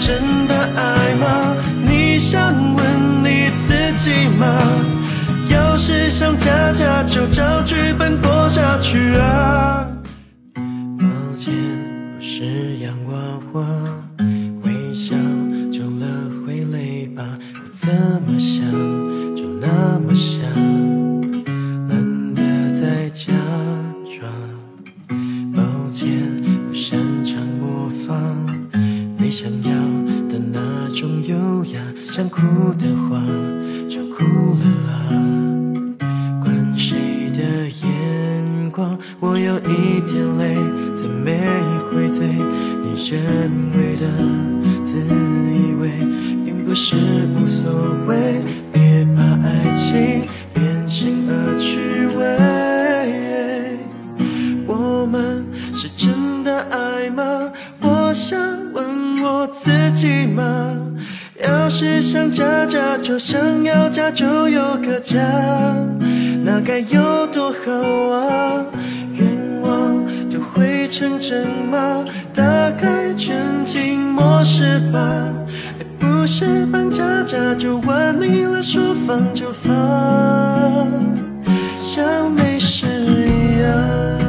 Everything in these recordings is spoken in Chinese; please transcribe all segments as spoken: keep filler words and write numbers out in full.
真的爱吗？你想问你自己吗？要是想假假就照剧本过下去啊。抱歉，不是洋娃娃，微笑久了会累吧？我怎么想就那么想，懒得再假装。抱歉，不擅长模仿你想要的那种优雅，想哭的话就哭了啊。管谁的眼光，我有一点累，才没会醉。你认为的自以为，并不是无所谓。别把爱情变成恶趣味。我们是真的爱吗？我想问我自己吗？要是想假假，就想要假就有个假，那该有多好啊！愿望就会成真吗？打开全景模式吧，爱不是扮假假就玩腻了，说放就放，像没事一样。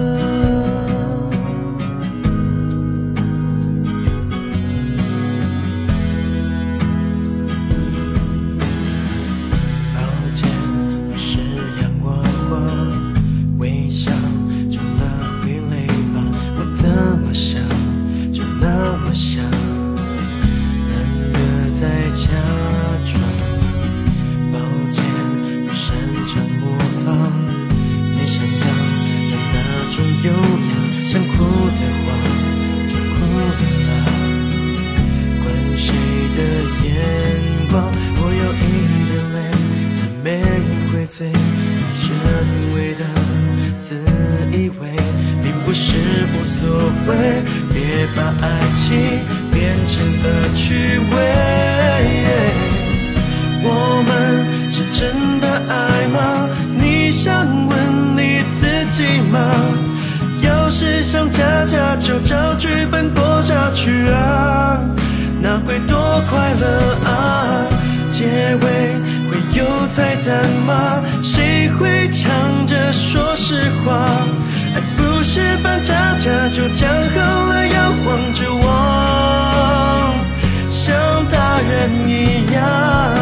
你认为的自以为，并不是无所谓。别把爱情变成恶趣味。我们是真的爱吗？你想问你自己吗？要是想假假就照剧本过下去啊，那会多快乐啊！结尾会有彩蛋吗？谁会抢着说实话？爱不是扮假假就讲好了要慌着忘，像大人一样。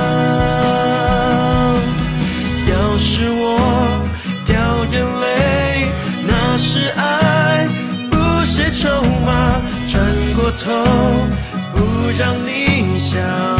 要是我掉眼泪，那是爱，不是筹码。转过头，不让你想。